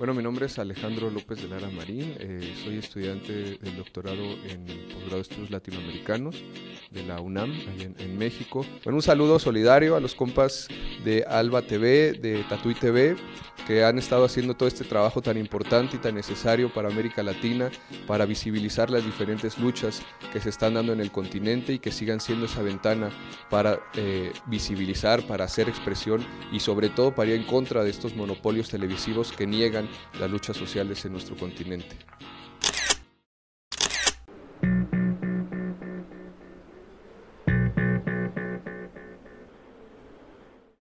Bueno, mi nombre es Alejandro López de Lara Marín, soy estudiante del doctorado en posgrado de estudios latinoamericanos de la UNAM, allá en México. Bueno, un saludo solidario a los compas de Alba TV, de Tatuí TV, que han estado haciendo todo este trabajo tan importante y tan necesario para América Latina, para visibilizar las diferentes luchas que se están dando en el continente y que sigan siendo esa ventana para visibilizar, para hacer expresión y sobre todo para ir en contra de estos monopolios televisivos que niegan las luchas sociales en nuestro continente.